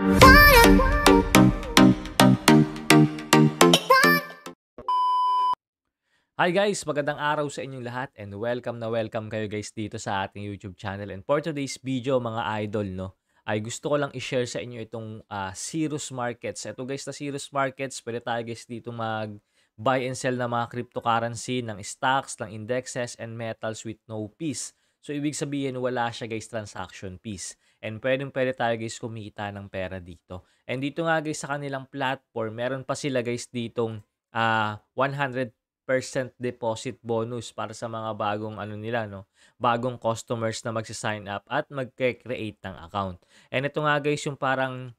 Hi guys! Magandang araw sa inyong lahat and welcome na welcome kayo guys dito sa ating YouTube channel. And for today's video mga idol, no, ay gusto ko lang i-share sa inyo itong Cerus Markets. Ito guys na Cerus Markets, pwede tayo guys dito mag buy and sell ng mga cryptocurrency, ng stocks, ng indexes, and metals with no fees. So ibig sabihin wala siya guys transaction fees. And pwede tayo guys kumita ng pera dito. And dito nga guys sa kanilang platform, meron pa sila guys ditong 100% deposit bonus para sa mga bagong ano nila, no, bagong customers na magsi-sign up at magke-create ng account. And ito nga guys yung parang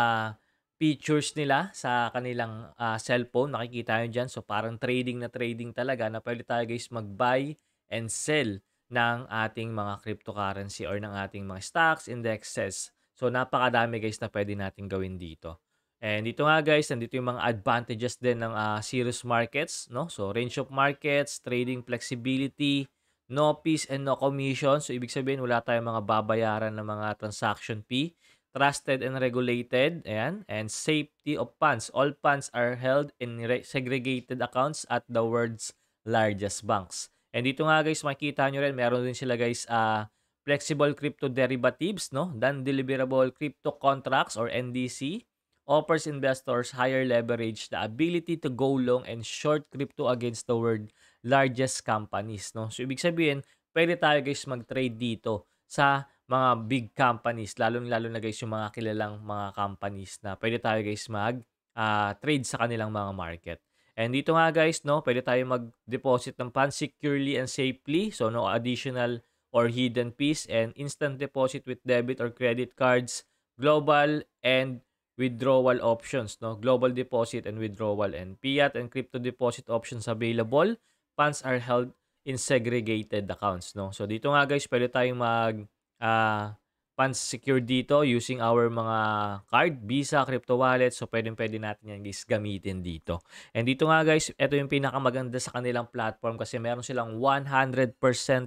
features nila sa kanilang cellphone, makikita nyo dyan. So parang trading na trading talaga na pwede tayo guys mag-buy and sell ng ating mga cryptocurrency or ng ating mga stocks, indexes. So napakadami guys na pwede natin gawin dito. And dito nga guys, nandito yung mga advantages din ng Cerus Markets, no? So range of markets, trading flexibility, no fees and no commission. So ibig sabihin wala tayong mga babayaran ng mga transaction fee, trusted and regulated, ayan, and safety of funds. All funds are held in segregated accounts at the world's largest banks. And dito nga guys, makikita nyo rin, meron din sila guys flexible crypto derivatives, no? Non-deliverable crypto contracts or NDC offers investors higher leverage, the ability to go long and short crypto against the world largest companies, no? So ibig sabihin, pwede tayo guys mag-trade dito sa mga big companies, lalo na guys yung mga kilalang mga companies na pwede tayo guys mag-trade sa kanilang mga market. And dito nga guys, no, pwede tayo mag-deposit ng funds securely and safely, so no additional or hidden fees, and instant deposit with debit or credit cards, global and withdrawal options, no? Global deposit and withdrawal, and fiat and crypto deposit options available. Funds are held in segregated accounts, no? So dito nga guys, pwede tayong mag funds secure dito using our mga card, Visa, crypto wallet. So pwede natin yan guys gamitin dito. And dito nga guys, ito yung pinakamaganda sa kanilang platform kasi meron silang 100%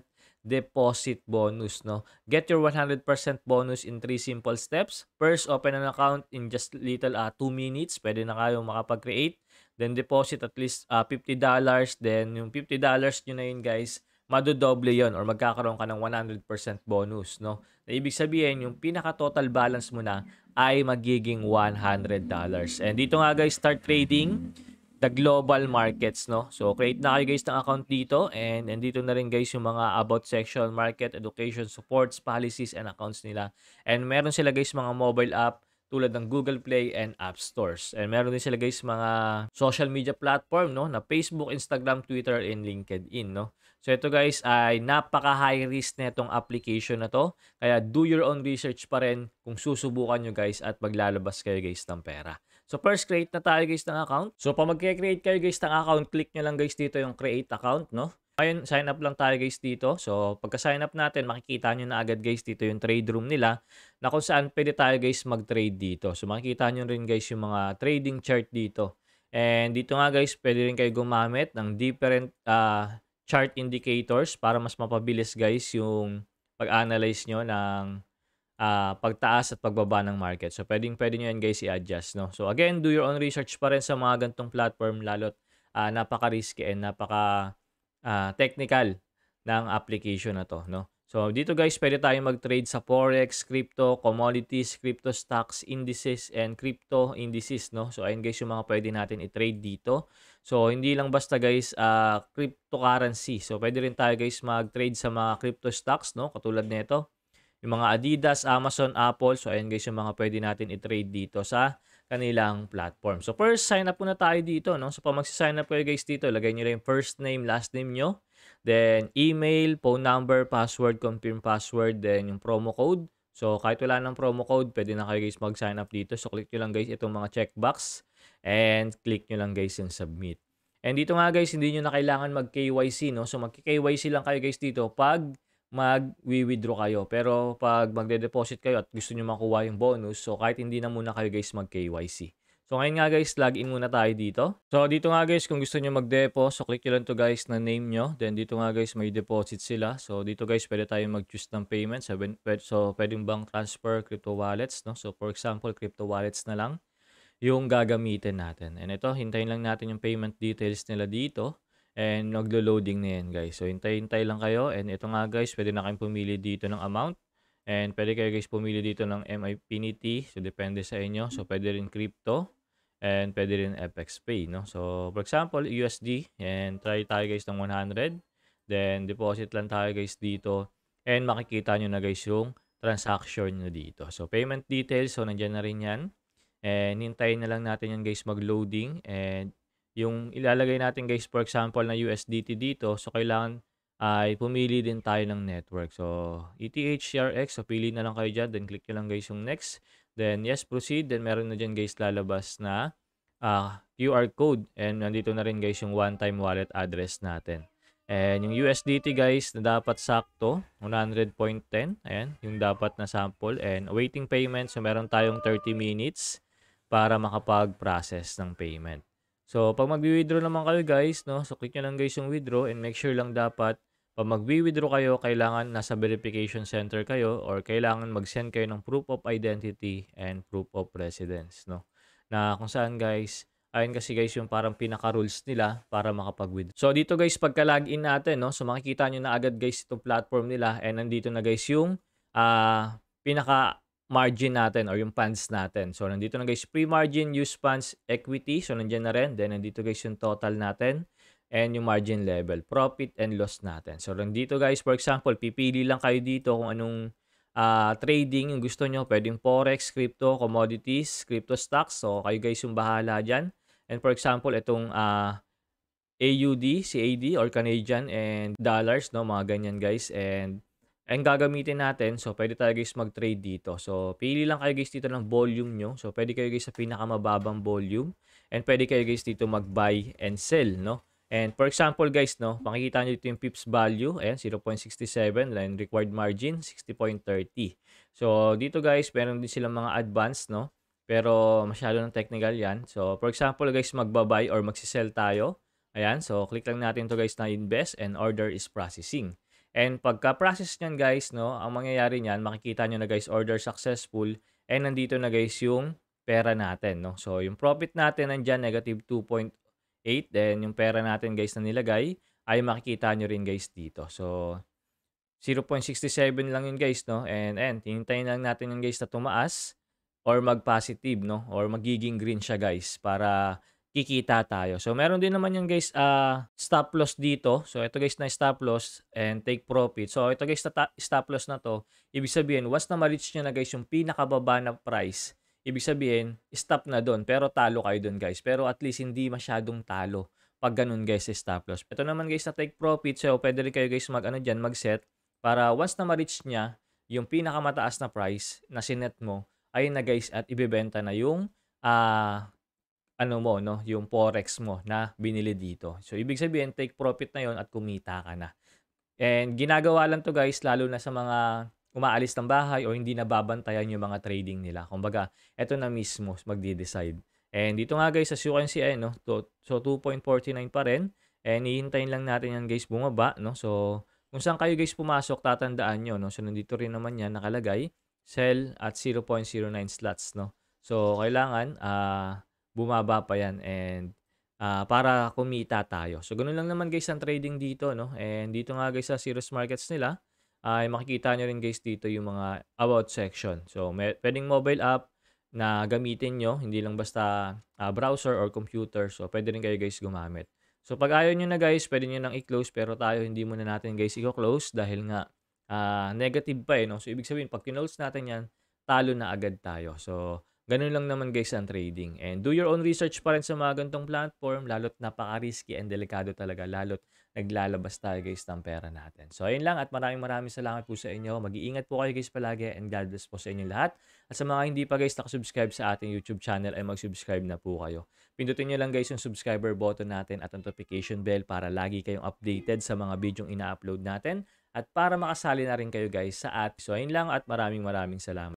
deposit bonus, no? Get your 100% bonus in 3 simple steps. First, open an account in just little 2 minutes. Pwede na kayo makapag-create. Then deposit at least $50. Then yung $50 nyo na yun guys, madodoble yon or magkakaroon ka ng 100% bonus, no? Na ibig sabihin, yung pinaka-total balance mo na ay magiging $100. And dito nga guys, start trading the global markets, no? So, create na kayo guys ng account dito, and dito na rin guys yung mga about section, market, education, supports, policies, and accounts nila. And meron sila guys mga mobile app tulad ng Google Play and App Stores. And meron din sila guys mga social media platform, no, na Facebook, Instagram, Twitter, and LinkedIn, no? So, ito guys ay napaka-high risk na itong application na to. Kaya do your own research pa rin kung susubukan nyo guys at maglalabas kayo guys ng pera. So first, create na tayo guys ng account. So pag mag-create kayo guys ng account, click nyo lang guys dito yung create account, no? Ngayon, sign up lang tayo guys dito. So pagka-sign up natin, makikita nyo na agad guys dito yung trade room nila na kung saan pwede tayo guys mag-trade dito. So makikita nyo rin guys yung mga trading chart dito. And dito nga guys, pwede rin kayo gumamit ng different chart indicators para mas mapabilis guys yung pag-analyze nyo ng pagtaas at pagbaba ng market. So, pwede nyo yan guys i-adjust, no? So, again, do your own research pa rin sa mga gantong platform, lalo't napaka-risky and napaka-technical ng application na to, no? So, dito guys, pwede tayong mag-trade sa forex, crypto, commodities, crypto stocks, indices, and crypto indices, no? So, ayun guys yung mga pwede natin i-trade dito. So, hindi lang basta guys cryptocurrency. So, pwede rin tayo guys mag-trade sa mga crypto stocks, no? Katulad nito. Yung mga Adidas, Amazon, Apple. So, ayan guys yung mga pwede natin i-trade dito sa kanilang platform. So, first, sign up muna tayo dito, no? So, pag magsi-sign up kayo guys dito, lagay nyo rin first name, last name nyo. Then, email, phone number, password, confirm password, then yung promo code. So, kahit wala ng promo code, pwede na kayo guys mag-sign up dito. So, click nyo lang guys itong mga checkbox and click nyo lang guys yung submit. And dito nga guys, hindi nyo na kailangan mag-KYC, no? So, mag-KYC lang kayo guys dito pag mag-withdraw kayo. Pero pag magde-deposit kayo at gusto nyo makuha yung bonus, so kahit hindi na muna kayo guys mag-KYC. So ngayon nga guys, login muna tayo dito. So dito nga guys, kung gusto niyo mag-depo, so click nyo lang to guys na name nyo. Then dito nga guys, may deposit sila. So dito guys, pwede tayong mag-choose ng payment. So pwedeng bank transfer, crypto wallets, no? So for example, crypto wallets na lang yung gagamitin natin. And ito, hintayin lang natin yung payment details nila dito. And naglo-loading na yan guys. So hintay-hintay lang kayo. And ito nga guys, pwede na kayong pumili dito ng amount. And pwede kayo guys pumili dito ng MIPinity. So depende sa inyo. So pwede rin crypto. And pwede rin FX Pay, no? So, for example, USD. And try tayo guys ng 100. Then, deposit lang tayo guys dito. And makikita nyo na guys yung transaction nyo dito. So, payment details. So, nandyan na rin yan. And hintayin na lang natin yan guys mag-loading. And yung ilalagay natin guys, for example, na USDT dito. So, kailangan ay pumili din tayo ng network. So, ETH, CRX. So, pili na lang kayo dyan. Then, click nyo lang guys yung next. Then, yes, proceed. Then, meron na dyan guys lalabas na QR code. And nandito na rin guys yung one-time wallet address natin. And yung USDT guys na dapat sakto, 100.10. Ayan, yung dapat na sample. And awaiting payment. So, meron tayong 30 minutes para makapag-process ng payment. So, pag mag-withdraw naman kayo guys, no? So, click nyo lang guys yung withdraw and make sure lang dapat pag mag-withdraw kayo, kailangan nasa verification center kayo or kailangan mag-send kayo ng proof of identity and proof of residence, no? Na kung saan guys, ayun kasi guys yung parang pinaka-rules nila para makapag-withdraw. So dito guys, pagka-login natin, no? So makikita nyo na agad guys itong platform nila and nandito na guys yung pinaka-margin natin or yung funds natin. So nandito na guys, pre-margin, use funds, equity. So nandiyan na rin. Then nandito guys yung total natin and yung margin level, profit and loss natin. So nandito guys, for example, pipili lang kayo dito kung anong trading yung gusto nyo. Pwedeng forex, crypto, commodities, crypto stocks. So kayo guys yung bahala dyan. And for example, itong AUD, CAD or Canadian and dollars, no, mga ganyan guys. And gagamitin natin, so pwede tayo guys mag-trade dito. So pili lang kayo guys dito ng volume nyo. So pwede kayo guys sa pinakamababang volume. And pwede kayo guys dito mag-buy and sell, no? And for example guys, no, makikita nyo dito yung pips value, ayan, 0.67, and required margin, 60.30. So dito guys, meron din silang mga advanced, no? Pero masyado ng technical yan. So for example guys, magbabuy or magsisell tayo. Ayan, so click lang natin to guys na invest and order is processing. And pagka-process niyan guys, no, ang mangyayari niyan, makikita nyo na guys, order successful. And nandito na guys yung pera natin, no. So yung profit natin nandyan, negative 2.8. Then yung pera natin guys na nilagay, ay makikita nyo rin guys dito. So 0.67 lang yun guys, no. And hintayin lang natin yung guys na tumaas or mag-positive, no, or magiging green siya guys para kikita tayo. So meron din naman yung guys stop loss dito. So ito guys na stop loss and take profit. So ito guys na stop loss na to, ibig sabihin once na ma-reach nyo na guys yung pinakababa na price, ibig sabihin stop na doon pero talo kayo doon guys. Pero at least hindi masyadong talo pag ganun guys stop loss. Ito naman guys na take profit. So pwede rin kayo guys mag-set para once na ma-reach niya yung pinakamataas na price na sinet mo, ayun na guys at ibebenta na yung ano mo, no, yung forex mo na binili dito. So ibig sabihin take profit na yon at kumita ka na. And ginagawa lang to guys lalo na sa mga umaalis ng bahay o hindi nababantayan yung mga trading nila. Kumbaga, eto na mismo magde-decide. And dito nga guys, as you can see, no, so 2.49 pa rin. And hihintayin lang natin yan guys bumaba, no. So kung saan kayo guys pumasok, tatandaan nyo, no. So nandito rin naman yan nakalagay, sell at 0.09 slots, no. So kailangan bumaba pa yan and para kumita tayo. So, ganoon lang naman guys ang trading dito, no? And dito nga guys sa Cerus Markets nila, ay makikita nyo rin guys dito yung mga about section. So, pwedeng mobile app na gamitin nyo, hindi lang basta browser or computer. So, pwede rin kayo guys gumamit. So, pag ayaw nyo na guys, pwede nyo nang i-close pero tayo hindi muna natin guys i-close dahil nga negative pa no? So, ibig sabihin, pag kinlose natin yan, talo na agad tayo. So, ganun lang naman guys ang trading. And do your own research pa rin sa mga ganitong platform, lalo't napaka-risky and delikado talaga, lalo't naglalabas tayo guys ng pera natin. So ayun lang at maraming salamat po sa inyo. Mag-iingat po kayo guys palagi and God bless po sa inyo lahat. At sa mga hindi pa guys nakasubscribe sa ating YouTube channel ay mag-subscribe na po kayo. Pindutin nyo lang guys yung subscriber button natin at notification bell para lagi kayong updated sa mga bidyong ina-upload natin at para makasali na rin kayo guys sa So ayun lang at maraming salamat.